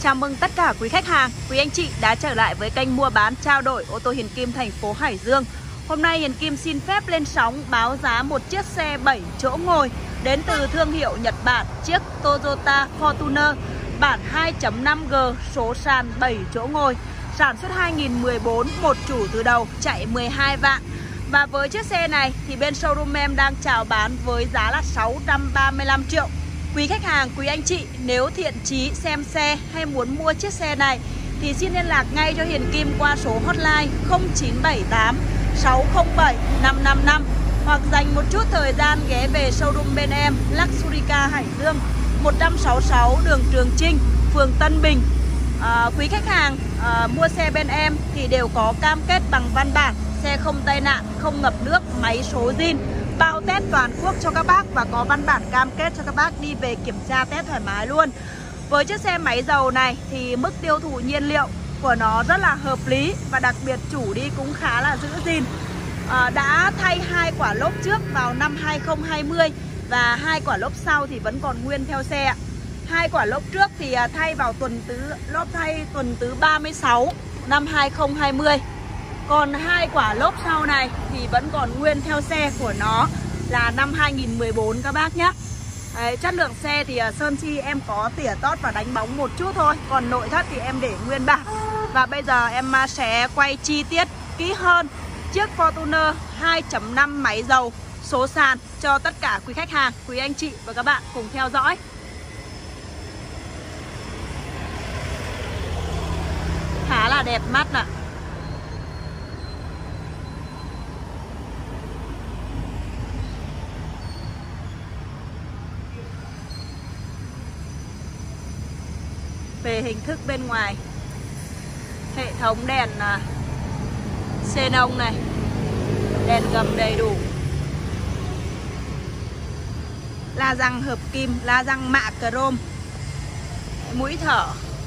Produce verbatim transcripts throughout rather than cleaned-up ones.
Chào mừng tất cả quý khách hàng, quý anh chị đã trở lại với kênh mua bán trao đổi ô tô Hiền Kim thành phố Hải Dương. Hôm nay Hiền Kim xin phép lên sóng báo giá một chiếc xe bảy chỗ ngồi đến từ thương hiệu Nhật Bản, chiếc Toyota Fortuner bản hai chấm năm G, số sàn bảy chỗ ngồi, sản xuất hai nghìn mười bốn, một chủ từ đầu, chạy mười hai vạn. Và với chiếc xe này thì bên showroom em đang chào bán với giá là sáu trăm ba mươi lăm triệu. Quý khách hàng, quý anh chị nếu thiện chí xem xe hay muốn mua chiếc xe này thì xin liên lạc ngay cho Hiền Kim qua số hotline không chín bảy tám sáu không bảy năm năm năm, hoặc dành một chút thời gian ghé về showroom bên em Luxury Car Hải Dương, một trăm sáu mươi sáu đường Trường Chinh, phường Tân Bình. à, Quý khách hàng à, mua xe bên em thì đều có cam kết bằng văn bản, xe không tai nạn, không ngập nước, máy số zin, bao test toàn quốc cho các bác và có văn bản cam kết cho các bác đi về kiểm tra test thoải mái luôn. Với chiếc xe máy dầu này thì mức tiêu thụ nhiên liệu của nó rất là hợp lý và đặc biệt chủ đi cũng khá là giữ gìn. à, Đã thay hai quả lốp trước vào năm hai không hai không và hai quả lốp sau thì vẫn còn nguyên theo xe. Hai quả lốp trước thì thay vào tuần thứ lốp thay tuần thứ ba mươi sáu năm hai không hai không. Còn hai quả lốp sau này thì vẫn còn nguyên theo xe của nó là năm hai nghìn mười bốn các bác nhé. Đấy, chất lượng xe thì sơn chi em có tỉa tót và đánh bóng một chút thôi, còn nội thất thì em để nguyên bản. Và bây giờ em sẽ quay chi tiết kỹ hơn chiếc Fortuner hai chấm năm máy dầu số sàn cho tất cả quý khách hàng, quý anh chị và các bạn cùng theo dõi. Khá là đẹp mắt ạ. Về hình thức bên ngoài, hệ thống đèn xenon này, đèn gầm đầy đủ, la răng hợp kim, la răng mạ chrome, mũi thở.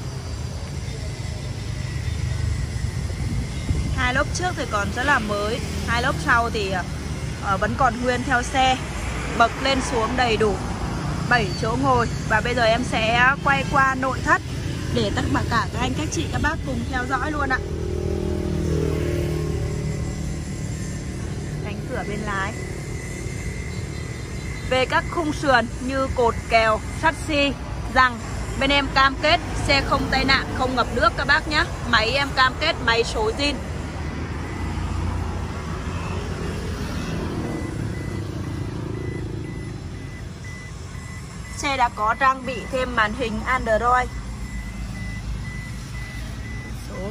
Hai lốp trước thì còn rất là mới, hai lốp sau thì uh, vẫn còn nguyên theo xe, bậc lên xuống đầy đủ, bảy chỗ ngồi. Và bây giờ em sẽ quay qua nội thất để tất cả các anh các chị các bác cùng theo dõi luôn ạ. Cánh cửa bên lái. Về các khung sườn như cột kèo, chassis, rằng bên em cam kết xe không tai nạn, không ngập nước các bác nhé. Máy em cam kết máy số zin. Xe đã có trang bị thêm màn hình Android. Số.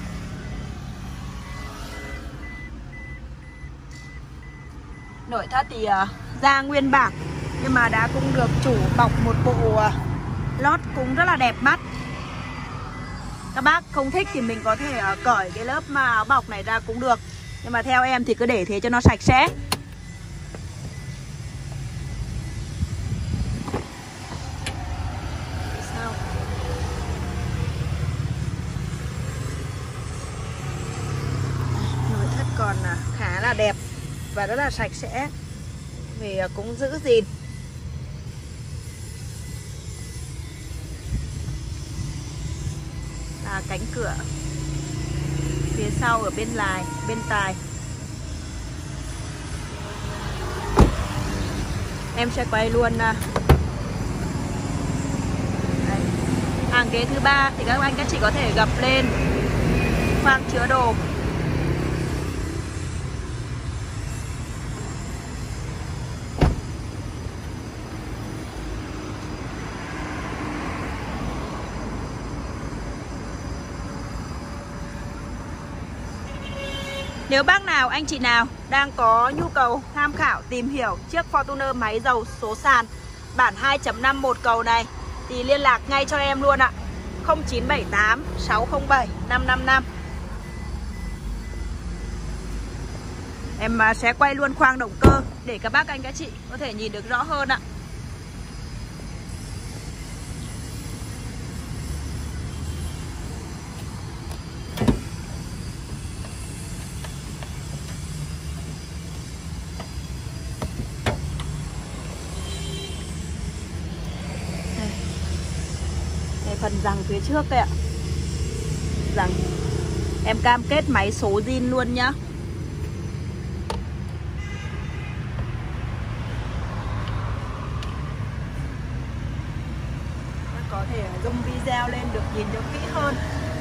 Nội thất thì uh, ra nguyên bản nhưng mà đã cũng được chủ bọc một bộ uh, lót cũng rất là đẹp mắt. Các bác không thích thì mình có thể uh, cởi cái lớp mà áo bọc này ra cũng được, nhưng mà theo em thì cứ để thế cho nó sạch sẽ. Còn khá là đẹp và rất là sạch sẽ, vì cũng giữ gìn. Là cánh cửa phía sau ở bên lái, bên tài. Em sẽ quay luôn. Đấy. Hàng ghế thứ ba thì các anh các chị có thể gập lên khoang chứa đồ. Nếu bác nào, anh chị nào đang có nhu cầu tham khảo tìm hiểu chiếc Fortuner máy dầu số sàn bản hai chấm năm một cầu này thì liên lạc ngay cho em luôn ạ. không chín bảy tám sáu không bảy năm năm năm. Em sẽ quay luôn khoang động cơ để các bác anh các chị có thể nhìn được rõ hơn ạ. phần rằng phía trước kìa ạ. Rằng em cam kết máy số zin luôn nhá. Có thể zoom video lên được nhìn cho kỹ hơn.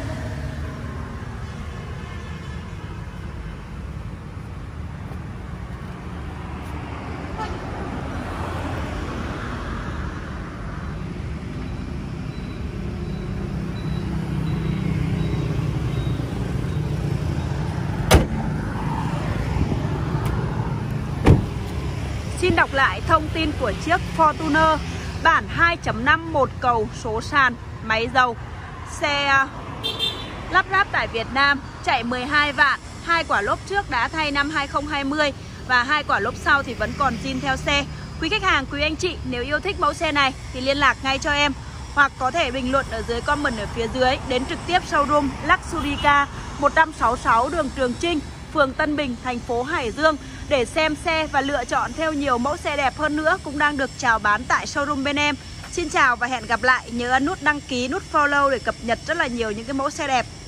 Xin đọc lại thông tin của chiếc Fortuner bản hai chấm năm một cầu số sàn, máy dầu. Xe lắp ráp tại Việt Nam, chạy mười hai vạn, hai quả lốp trước đã thay năm hai không hai không và hai quả lốp sau thì vẫn còn zin theo xe. Quý khách hàng, quý anh chị nếu yêu thích mẫu xe này thì liên lạc ngay cho em, hoặc có thể bình luận ở dưới comment ở phía dưới, đến trực tiếp showroom Luxury Car một trăm sáu mươi sáu đường Trường Chinh, phường Tân Bình, thành phố Hải Dương để xem xe và lựa chọn theo nhiều mẫu xe đẹp hơn nữa cũng đang được chào bán tại showroom bên em. Xin chào và hẹn gặp lại. Nhớ ấn nút đăng ký, nút follow để cập nhật rất là nhiều những cái mẫu xe đẹp.